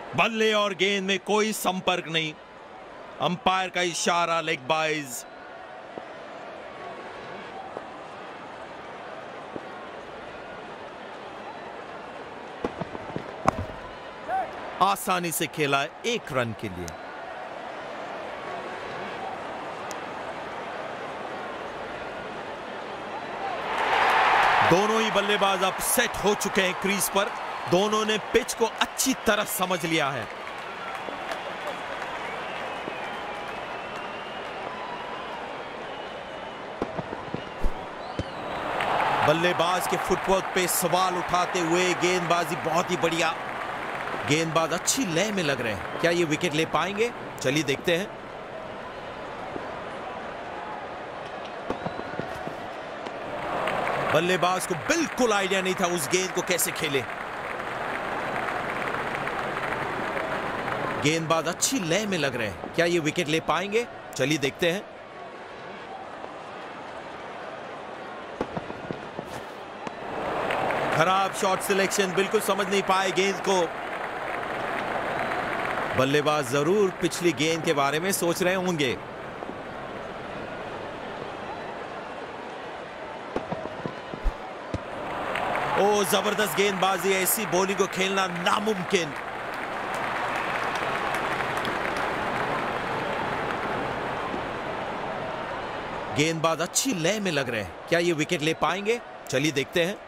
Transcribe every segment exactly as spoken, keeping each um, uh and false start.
बल्ले और गेंद में कोई संपर्क नहीं। अंपायर का इशारा, लेग बाइज। आसानी से खेला एक रन के लिए। दोनों ही बल्लेबाज अब सेट हो चुके हैं क्रीज पर। दोनों ने पिच को अच्छी तरह समझ लिया है। बल्लेबाज के फुटवर्क पे सवाल उठाते हुए गेंदबाजी बहुत ही बढ़िया। गेंदबाज अच्छी लय में लग रहे हैं। क्या ये विकेट ले पाएंगे? चलिए देखते हैं। बल्लेबाज को बिल्कुल आइडिया नहीं था उस गेंद को कैसे खेले। गेंदबाज अच्छी लय में लग रहे हैं। क्या ये विकेट ले पाएंगे? चलिए देखते हैं। खराब शॉट सिलेक्शन, बिल्कुल समझ नहीं पाए गेंद को। बल्लेबाज जरूर पिछली गेंद के बारे में सोच रहे होंगे। ओ जबरदस्त गेंदबाजी, ऐसी बॉलिंग को खेलना नामुमकिन। गेंदबाज अच्छी लय में लग रहे हैं। क्या ये विकेट ले पाएंगे? चलिए देखते हैं।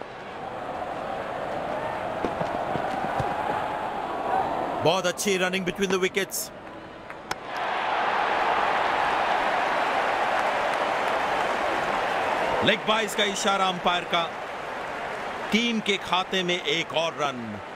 बहुत अच्छी running between the wickets. Leg byes का इशारा अंपायर का। टीम के खाते में एक और रन।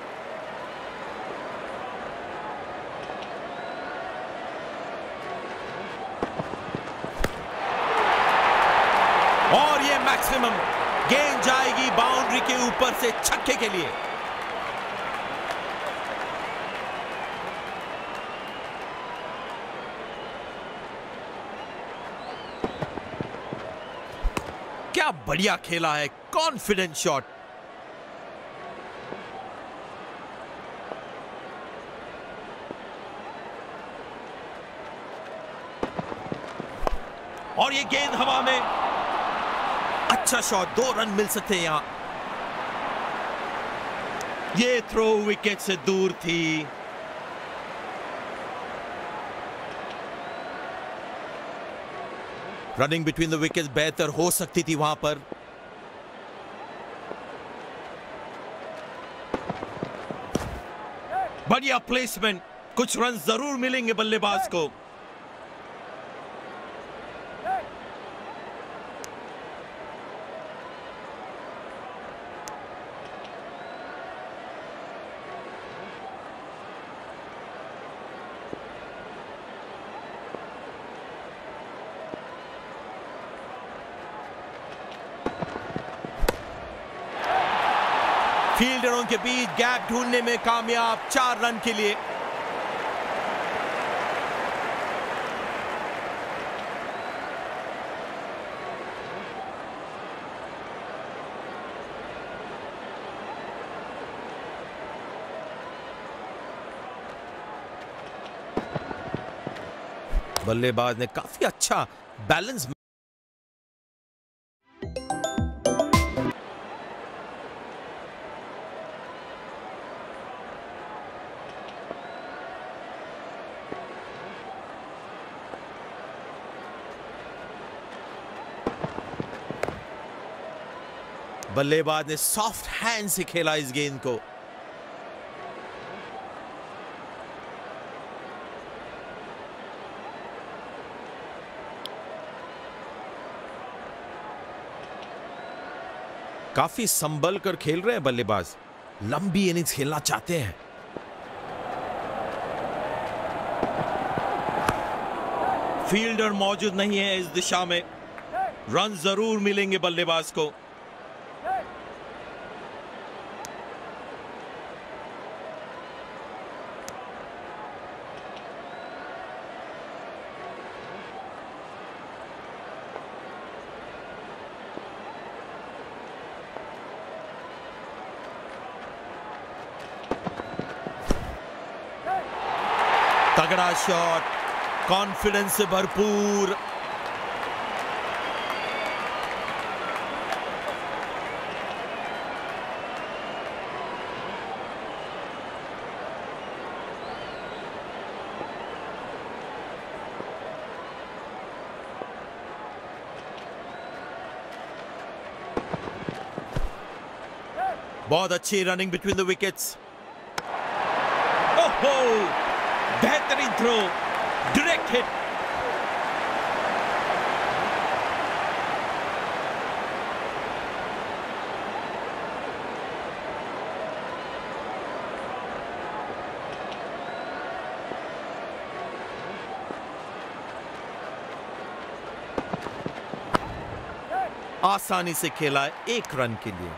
और ये मैक्सिमम, गेंद जाएगी बाउंड्री के ऊपर से छक्के के लिए। क्या बढ़िया खेला है, कॉन्फिडेंट शॉट। और ये गेंद हवा में, अच्छा शॉट। दो रन मिल सकते हैं यहां। ये थ्रो विकेट से दूर थी। रनिंग बिटवीन द विकेट्स बेहतर हो सकती थी वहां पर। बढ़िया प्लेसमेंट, कुछ रन जरूर मिलेंगे बल्लेबाज को। फील्डरों के बीच गैप ढूंढने में कामयाब, चार रन के लिए। बल्लेबाज ने काफी अच्छा बैलेंस। बल्लेबाज ने सॉफ्ट हैंड से खेला इस गेंद को। काफी संभल कर खेल रहे हैं बल्लेबाज, लंबी इनिंग्स खेलना चाहते हैं। फील्डर मौजूद नहीं है इस दिशा में। रन जरूर मिलेंगे बल्लेबाज को। तगड़ा शॉट, कॉन्फिडेंस से भरपूर। बहुत अच्छी रनिंग बिटवीन द विकेट्स। ओहो, बेहतरीन थ्रो, डायरेक्ट हिट। आसानी से खेला एक रन के लिए।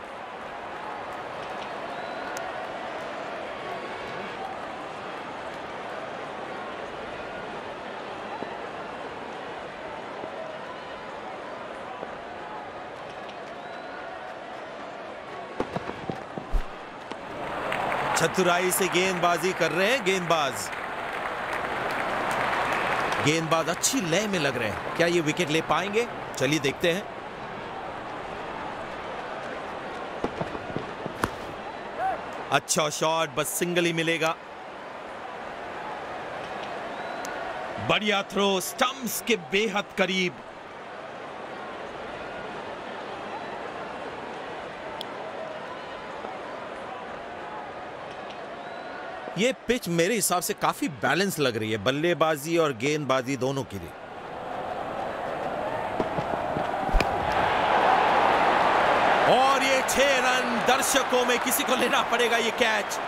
चतुराई से गेंदबाजी कर रहे हैं गेंदबाज। गेंदबाज अच्छी लय में लग रहे हैं। क्या ये विकेट ले पाएंगे? चलिए देखते हैं। अच्छा शॉट, बस सिंगल ही मिलेगा। बढ़िया थ्रो, स्टंप्स के बेहद करीब। ये पिच मेरे हिसाब से काफी बैलेंस लग रही है बल्लेबाजी और गेंदबाजी दोनों के लिए। और ये छह रन, दर्शकों में किसी को लेना पड़ेगा ये कैच।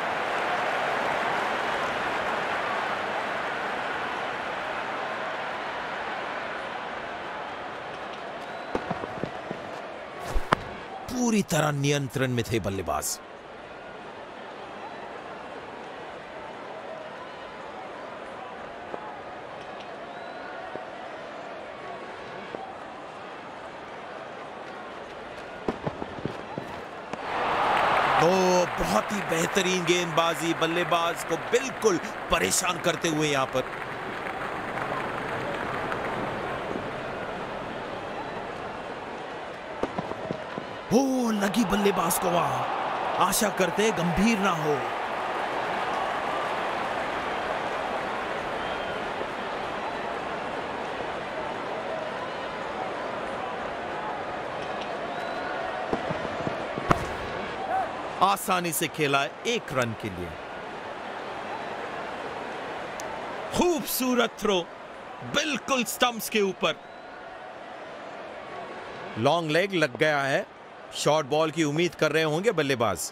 पूरी तरह नियंत्रण में थे बल्लेबाज। तो बहुत ही बेहतरीन गेंदबाजी, बल्लेबाज को बिल्कुल परेशान करते हुए यहां पर। हो लगी बल्लेबाज को वहां। आशा करते गंभीर ना हो। आसानी से खेला एक रन के लिए। खूबसूरत थ्रो, बिल्कुल स्टंप्स के ऊपर। लॉन्ग लेग लग गया है। शॉर्ट बॉल की उम्मीद कर रहे होंगे बल्लेबाज।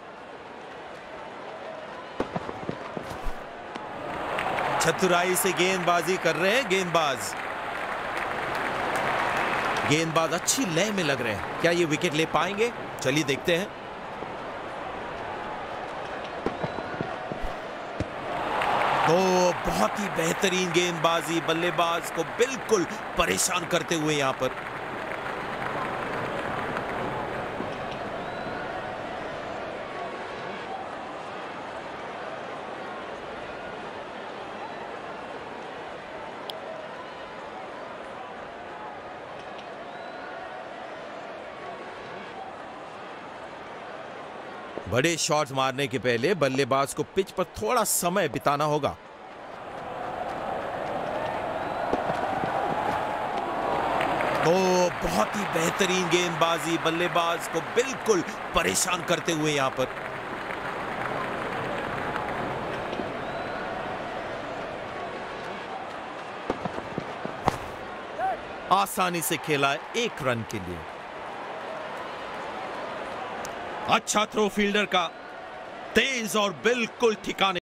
चतुराई से गेंदबाजी कर रहे हैं गेंदबाज। गेंदबाज अच्छी लय में लग रहे हैं। क्या ये विकेट ले पाएंगे? चलिए देखते हैं। तो बहुत ही बेहतरीन गेंदबाजी, बल्लेबाज को बिल्कुल परेशान करते हुए यहां पर। बड़े शॉट्स मारने के पहले बल्लेबाज को पिच पर थोड़ा समय बिताना होगा। तो बहुत ही बेहतरीन गेंदबाजी, बल्लेबाज को बिल्कुल परेशान करते हुए यहां पर। आसानी से खेला एक रन के लिए। अच्छा थ्रो फील्डर का, तेज और बिल्कुल ठिकाने।